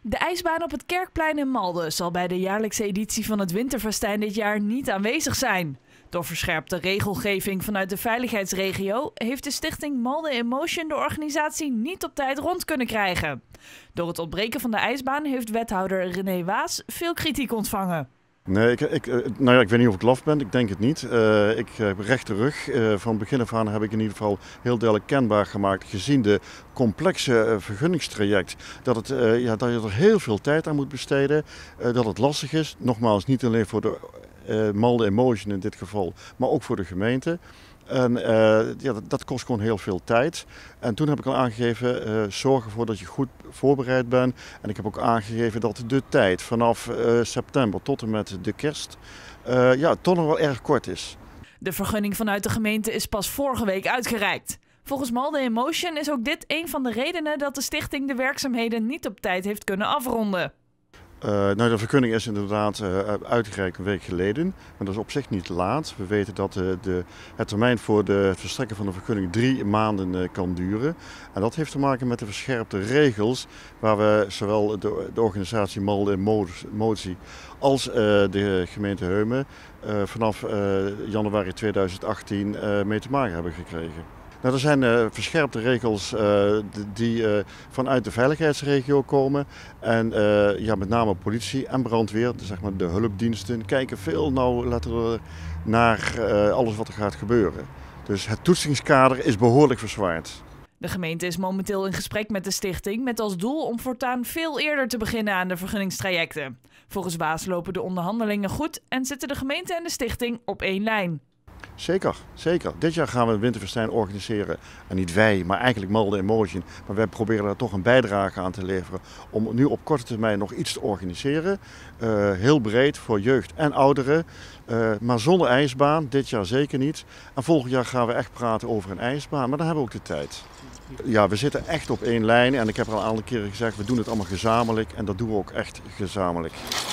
De ijsbaan op het Kerkplein in Malden zal bij de jaarlijkse editie van het Winterfestijn dit jaar niet aanwezig zijn. Door verscherpte regelgeving vanuit de veiligheidsregio heeft de stichting Malden in Motion de organisatie niet op tijd rond kunnen krijgen. Door het ontbreken van de ijsbaan heeft wethouder René Waas veel kritiek ontvangen. Nee, ik weet niet of ik laf ben, ik denk het niet. Ik heb rechte rug. Van begin af aan heb ik in ieder geval heel duidelijk kenbaar gemaakt, gezien de complexe vergunningstraject, dat je er heel veel tijd aan moet besteden, dat het lastig is. Nogmaals, niet alleen voor de Malden in Motion in dit geval, maar ook voor de gemeente. En dat kost gewoon heel veel tijd. En toen heb ik al aangegeven, zorg ervoor dat je goed voorbereid bent. En ik heb ook aangegeven dat de tijd vanaf september tot en met de kerst toch nog wel erg kort is. De vergunning vanuit de gemeente is pas vorige week uitgereikt. Volgens Malden in Motion is ook dit een van de redenen dat de stichting de werkzaamheden niet op tijd heeft kunnen afronden. De vergunning is inderdaad uitgereikt een week geleden, maar dat is op zich niet laat. We weten dat het termijn voor het verstrekken van de vergunning 3 maanden kan duren. En dat heeft te maken met de verscherpte regels waar we zowel de organisatie Malden in Motie als de gemeente Heumen vanaf januari 2018 mee te maken hebben gekregen. Er zijn verscherpte regels die vanuit de veiligheidsregio komen. En met name politie en brandweer, zeg maar de hulpdiensten, kijken veel nauwlettender naar alles wat er gaat gebeuren. Dus het toetsingskader is behoorlijk verzwaard. De gemeente is momenteel in gesprek met de stichting met als doel om voortaan veel eerder te beginnen aan de vergunningstrajecten. Volgens Waas lopen de onderhandelingen goed en zitten de gemeente en de stichting op één lijn. Zeker, zeker. Dit jaar gaan we een Winterfestijn organiseren. En niet wij, maar eigenlijk Malden in Motion. Maar wij proberen daar toch een bijdrage aan te leveren om nu op korte termijn nog iets te organiseren. Heel breed voor jeugd en ouderen. Maar zonder ijsbaan, dit jaar zeker niet. En volgend jaar gaan we echt praten over een ijsbaan, maar dan hebben we ook de tijd. Ja, we zitten echt op één lijn en ik heb al een aantal keren gezegd, we doen het allemaal gezamenlijk en dat doen we ook echt gezamenlijk.